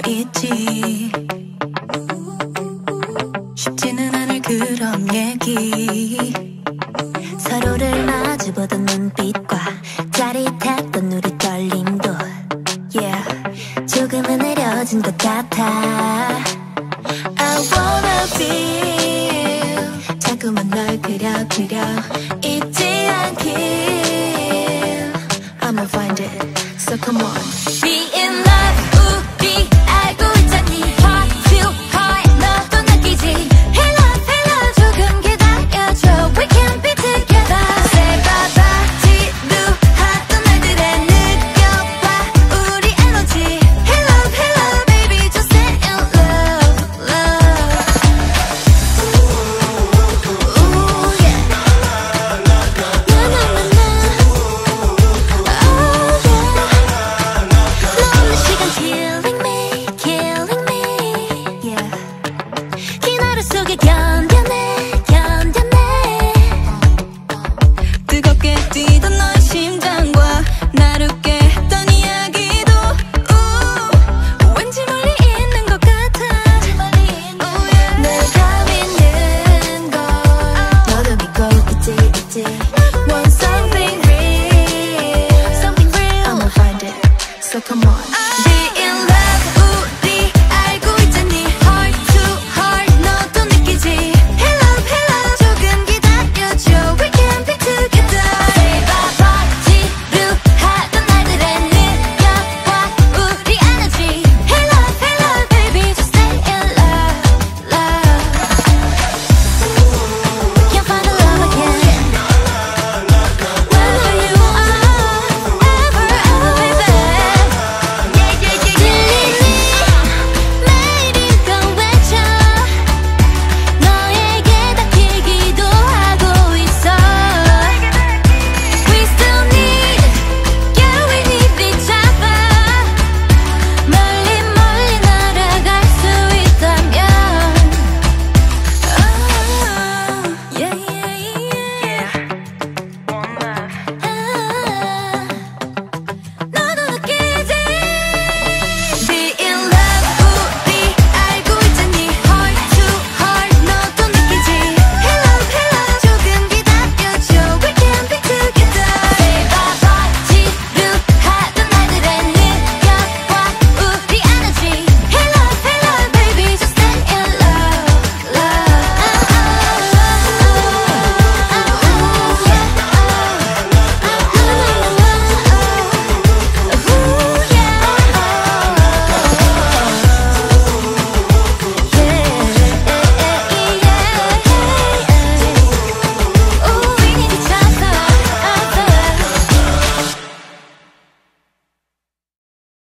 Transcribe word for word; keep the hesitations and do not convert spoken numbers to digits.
있지. 쉽지는 않을 그런 얘기. 서로를 마주보던 눈빛과 짜릿했던 우리 떨림도 yeah, 조금은 느려진 것 같아. I wanna feel 자꾸만 널 그려 그려 잊지 않길. I'ma find it, so come on. Be in love, 우리 알고 있잖니. Heart to heart, 너도 느끼지. Hey love, hey love, 조금 기다려줘. We can be together. Say bye bye, 지루하던 날들에 느껴봐 우리 에너지. Hey love, hey love, baby, just stay in love, love. Ooh yeah. Na na na na. Oh yeah. 너무 시간 killing me, killing me. Yeah. 긴 하루 속에 견뎌내, 견뎌내. 뜨겁게 뛰던 너의 심장과 나롭게 했던 이야기도 우, 왠지 멀리 있는 것 같아. Oh, yeah. 내가 믿는 걸 너도 믿고 있지, 있지.